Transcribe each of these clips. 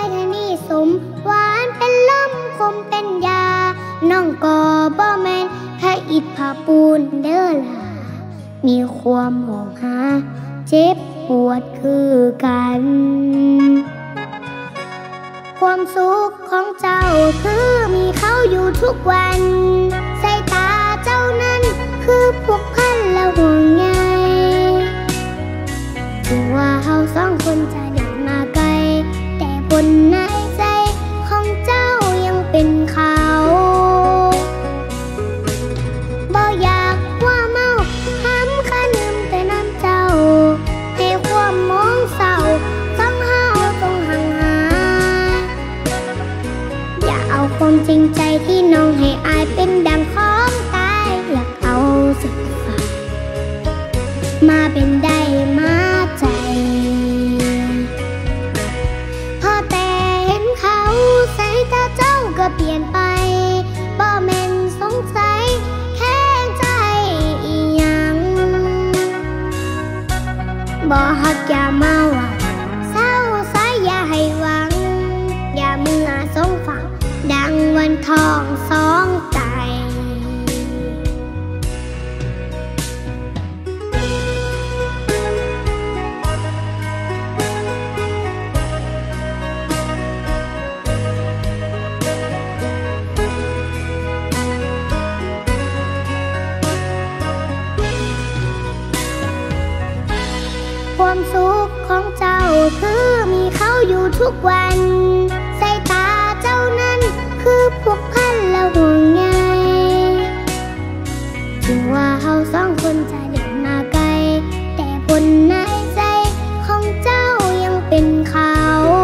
ให้นี่สมหวานเป็นลมคมเป็นยาน้องก็บ่แม่นแค่อิฐผ้าปูนเด้อล่ะมีความมองหาเจ็บปวดคือกันความสุขของเจ้าคือมีเขาอยู่ทุกวันสายตาเจ้านั้นคือผูกพันและห่วงใยถึงว่าเฮาสองคนจะเดินมาไกลแต่บนในใจของเจ้ายังเป็นเขาบ่อยากว่าเมาห้ำขนึมแต่น้ำเจ้าให้ความมองเศร้าฟังเฮาต้องห่างหาอย่าเอาความจริงใจที่น้องให้อายเป็นดังของตายอยากเอาสุดฟ้ามาเป็นได้มาใจพอแต่เห็นเขาใส่ตาเจ้าก็เปลี่ยนไปบ่แม่นสงสัยแค่ใจอีหยังบ่ฮักอย่ามาว่าเศร้าสายอย่าให้หวังอย่ามือสงฝังดังวันทองสองใจความสุขของเจ้าคือมีเขาอยู่ทุกวันสายตาเจ้านั้นคือผูกพันและห่วงใยถึงว่าเฮาสองคนจะเดินมาไกลแต่บนในใจของเจ้ายังเป็นเขา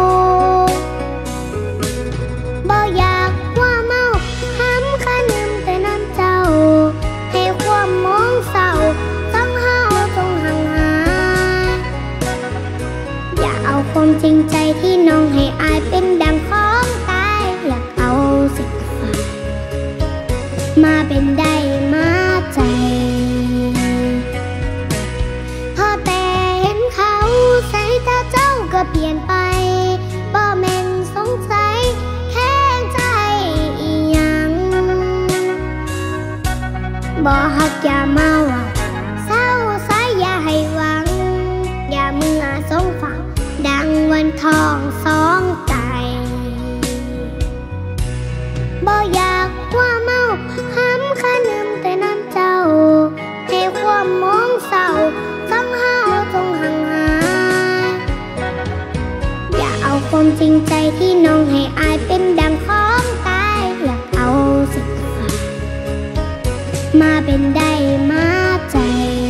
บ่อยากว่าเมาห้ำขนึมแต่น้ำเจ้าให้ความมองเศร้าต้องเฮาต้องห่างหาอย่าเอาความจริงใจที่น้องให้อายเป็นดังของตายอยากเอาสิฟ้ามาเป็นได้มาใจพอแต่เห็นเขาใส่ตาเจ้าก็เปลี่ยนไปบ่แม่นสงสัยแค่ใจอีหยังบ่ฮักอย่ามาว่าเศร้าสายอย่าให้หวังอย่ามือสงฝังดังวันทองสองใจบ่อยากว่าเมาห้ำขนึมแต่น้ำเจ้าให้ความมองเศร้าฟังเฮาต้องห่างหาอย่าเอาความจริงใจที่น้องให้อายเป็นดังของตายอยากเอาสิฟ้ามาเป็นได้มาใจ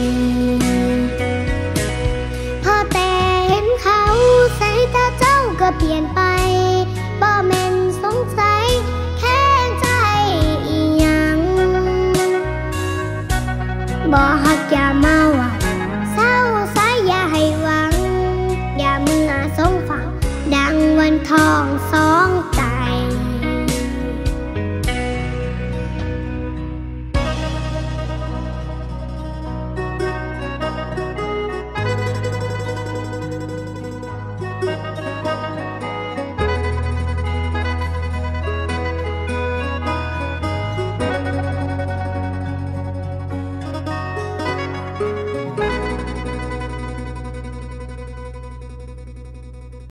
พอแต่เห็นเขาใส่ตาเจ้าก็เปลี่ยนไปบ่แม่นสงสัยแค่ใจอีหยังบ่ฮักอย่ามาว่าเศร้าสายอย่าให้หวังอย่ามือสงฝังดังวันทองสอง